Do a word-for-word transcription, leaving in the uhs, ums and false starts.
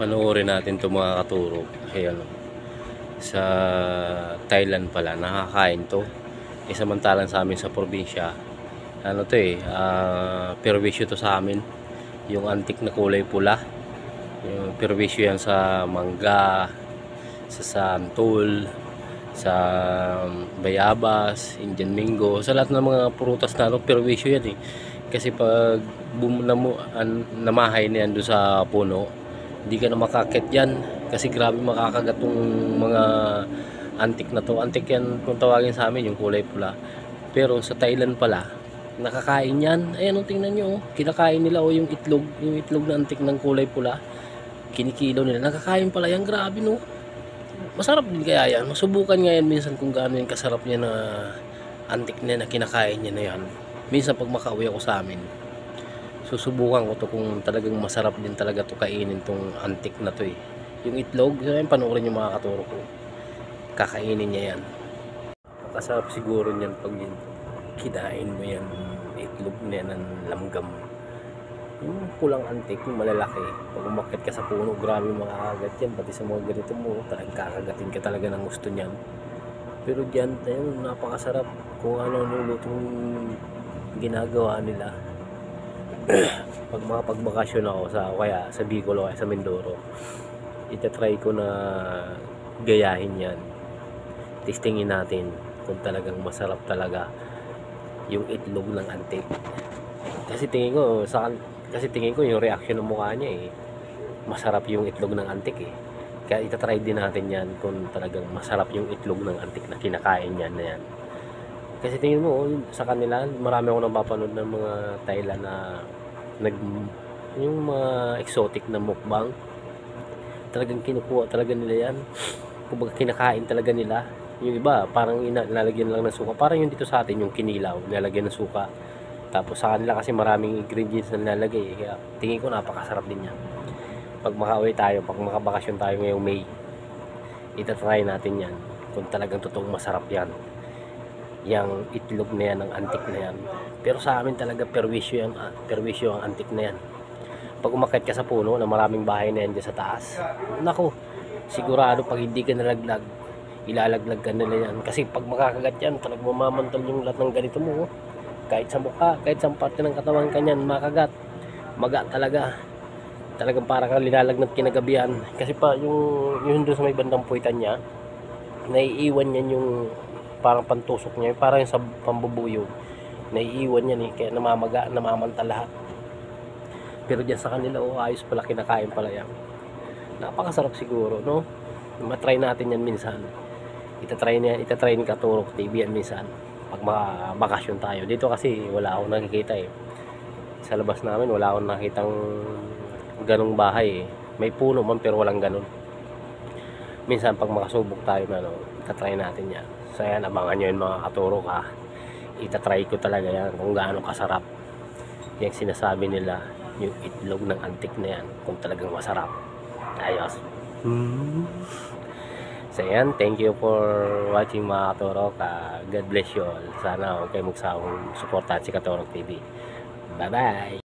Panoorin natin itong mga katurok. Ayan, sa Thailand pala nakakain to. E samantalang sa amin sa probinsya, ano to eh, uh, perwisyo to sa amin. Yung antik na kulay pula, yung perwisyo yan sa mangga, sa santol, sa bayabas, Indian mango, sa lahat ng mga prutas na ano, perwisyo yan eh. Kasi pag bum namu, an, namahay na yan doon sa puno, hindi ka na makakit yan kasi grabe makakagat yung mga antik na to. Antik yan kung tawagin sa amin, yung kulay pula. Pero sa Thailand pala nakakain yan. Ayan o, tingnan nyo, kinakain nila o yung itlog, yung itlog na antik ng kulay pula, kinikilaw nila, nakakain pala yan. Grabe no, masarap din kaya yan. Masubukan nga yan minsan kung gaano yung kasarap niya na antik na na kinakain niya na yan. Minsan pag makauwi ako sa amin, susubukan ko to kung talagang masarap din talaga to kainin tong antik na to eh. Yung itlog, so yan, panoorin yung mga katuro ko, kakainin niya yan. Kasarap siguro niyan pag yun, kinain mo yan, itlog na yan ng langgam, yung pulang antik, yung malalaki. Pag umakit ka sa puno, grabe makakagat yan. Pati sa mga ganito mo, talagang kakagatin ka talaga ng gusto niyan. Pero dyan, ayun, napakasarap kung ano ano lutong ginagawa nila. Pag mga pagbakasyon ako sa kaya sa Bicol o kaya sa Mindoro, itatry ko na gayahin yan. Testingin natin kung talagang masarap talaga yung itlog ng antik. Kasi tingin ko sa kasi tingin ko yung reaction ng mukha niya eh, masarap yung itlog ng antik eh. Kaya itatry din natin yan kung talagang masarap yung itlog ng antik na kinakain yan na yan. Kasi tingin mo sa kanila, marami akong napapanood ng mga Thailand na nag yung mga exotic na mukbang, talagang kinukuha talaga nila yan, kumbaga kinakain talaga nila. Yung iba parang nilalagyan lang ng suka, parang yung dito sa atin yung kinilaw nilalagyan ng suka, tapos sa kanila kasi maraming ingredients na nilalagay eh. Kaya tingin ko napakasarap din yan. Pag makauwi tayo, pag makabakasyon tayo ngayong May, itatry natin yan kung talagang totoong masarap yan, yung itlog na yan, ang antik na yan. Pero sa amin talaga perwisyo yan, perwisyo ang antik na yan. Pag umakyat ka sa puno na maraming bahay na yan dyan sa taas, nako, sigurado pag hindi ka nalaglag, ilalaglag ka nila yan. Kasi pag makakagat yan, talagang mamamantal yung lahat ng ganito mo, kahit sa mukha, kahit sa parte ng katawan ka yan, makagat, maga talaga. Talagang parang kang linalagnat kinagabihan. Kasi pa yung, yung doon sa may bandang puwitan niya, naiiwan yan yung parang pantusok niya, parang sa pambubuyog, naiiwan yan eh, kaya namamaga, namamantal lahat. Pero dyan sa kanila, oh, ayos pala, kinakain pala yan. Napakasarap siguro, no? Matry natin yan minsan. Itatry niya, itatry ni Katurok T V yan minsan pag makabakasyon tayo. Dito kasi wala akong nakikita eh. Sa labas namin wala akong nakitang ganong bahay eh. May puno man pero walang ganon. Minsan pag makasubok tayo na, no, itatry natin yan. So yan, abangan nyo yun mga Katurok ha. Itatry ko talaga yan kung gaano kasarap yung sinasabi nila, yung itlog ng antik na yan, kung talagang masarap. Ayos. Hmm. So yan, thank you for watching mga Katurok. uh, God bless you all. Sana huwag kayo magsawang supportahan si Katurok T V. Bye bye.